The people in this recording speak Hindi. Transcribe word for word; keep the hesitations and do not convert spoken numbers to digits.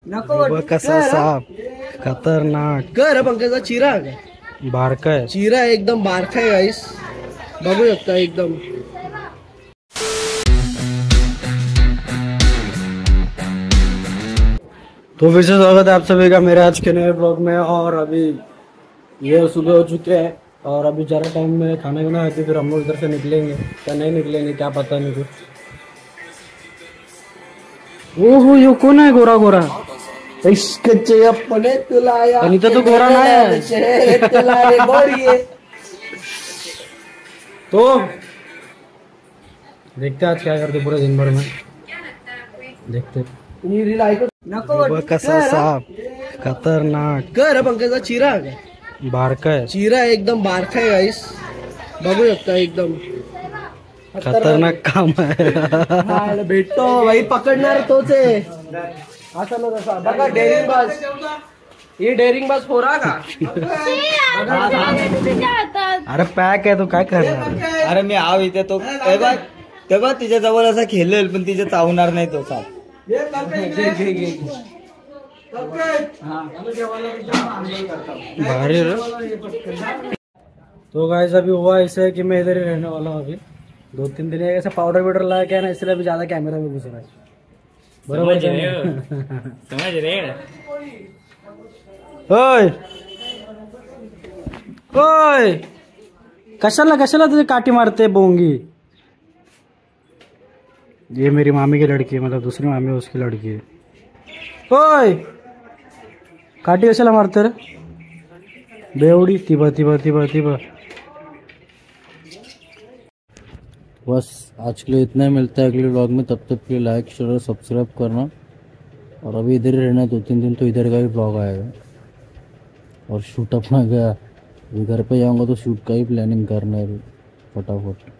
नको कसा साप खतरनाक कर पंकजा चिरा बारका आहे चिरा एकदम बारका आहे गाईस बघू शकता एकदम। तो फिर से स्वागत है आप सभी का मेरे आज के नए ब्लॉग में। और अभी ये सुबह हो चुके हैं और अभी ज़्यादा टाइम में खाना खाना है, फिर हम लोग इधर से निकलेंगे क्या नहीं निकलेंगे क्या पता नहीं कुछ। ओहो यो कौन है गोरा गोरा अनिता तो गोरा ना है तो देखते आज क्या करते पूरे दिन भर में देखते। कसा साप खतरनाक कर पंकजा चिरा बारका आहे चिरा एकदम बारका आहे गाईस बघू शकता एकदम खतरनाक काम आहे भेटतो भाई पकडणार तोच आहे असा ना तसा बघा डेअरिंग बाज ये डेअरिंग बाज फोरा का अरे पॅक आहे तो काय करणार। अरे मी आव इथे तो तेव्हा तेव्हा तिच्या जवळ असा खेळेल पण तिच्या चावणार नाही तो साप। भारी तो गाइस अभी हुआ ऐसा है कि मैं इधर ही रहने वाला हूँ। अभी दो तीन दिन ऐसा पाउडर वाउडर लगा के ना इसलिए अभी ज्यादा कैमरा में घुस रहा है बरोबर समझ रहे ओय ओय कशाला कशाला तुझे काटी मारते बोंगी। ये मेरी मामी की लड़की है मतलब दूसरी मामी है उसकी लड़की है। ओय काटी कशाला मारते रे बेवड़ी तिबा तिबा तिबा तिबा। बस आज के लिए इतना ही, मिलता है अगले व्लॉग में, तब तक के लिए लाइक शेयर और सब्सक्राइब करना। और अभी इधर ही रहना दो तीन दिन तो इधर का ही व्लॉग आएगा। और शूट अपना गया अभी घर पे जाऊंगा तो शूट का ही प्लानिंग करना है फटाफट।